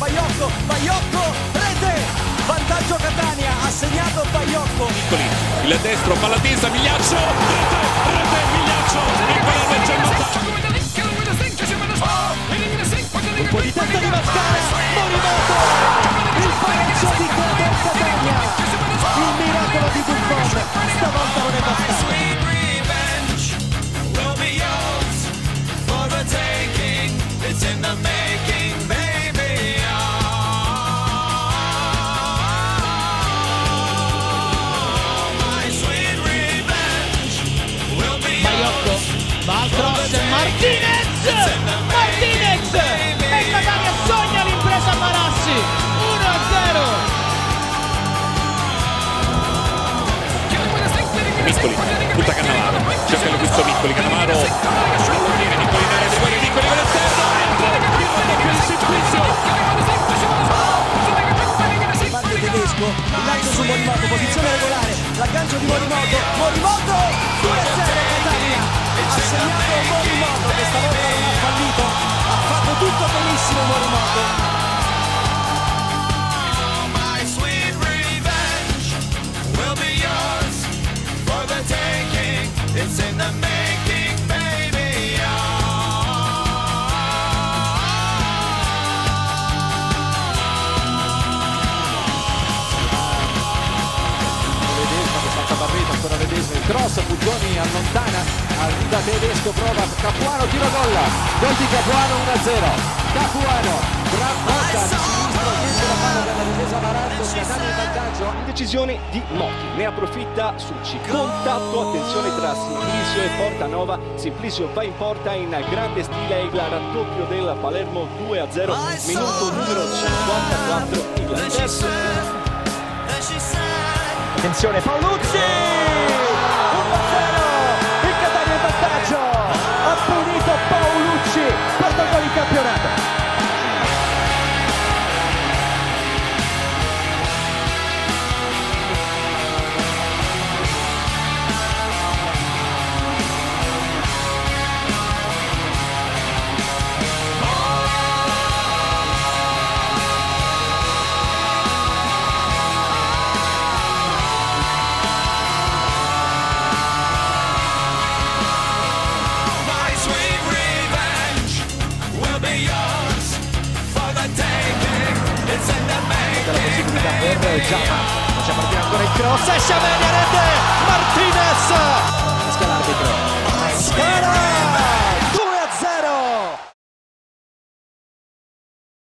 Baiocco, rete, vantaggio Catania, ha segnato Baiocco. Piccoli, il destro, palla tesa, Migliaccio, rete, Migliaccio, il pallone c'è un po' di testa di Mascara, Morimoto, il pareggio di Catania, il miracolo di Buffon, stavolta non è bastato. Va al cross, Martinez e Catania sogna l'impresa Marassi, 1-0. Piccoli, punta Cannavaro, cerca il gusto Piccoli, Cannavaro non lo tiene, Piccoli in area di guardia, Piccoli con l'esterno, il raddoppio di Simplicio. Parte tedesco, il lancio su Morimoto, posizione regolare, l'aggancio di Morimoto, 2-0 Catania. Ha segnato Morimoto, che stavolta non ha fallito, ha fatto tutto benissimo Morimoto. Ancora Ledesma, il cross, Puzzoni allontana, arriva Tedesco, prova Capuano, tiro gol di Capuano, 1-0. Capuano, gran botta di sinistro, chiede la mano dalla difesa Maranto, Catania in vantaggio. Indecisione di Moti, ne approfitta Succi, contatto, attenzione tra Simplicio e Portanova, Simplicio va in porta in grande stile, il raddoppio del Palermo 2-0, minuto numero 54, il terzo. Attenzione Paoluzzi, 1-0, il Catania in vantaggio, ha punito Paolucci, quarto gol in campionato. La possibilità per Giamma, lascia partire ancora il cross, esce bene a rete, Martinez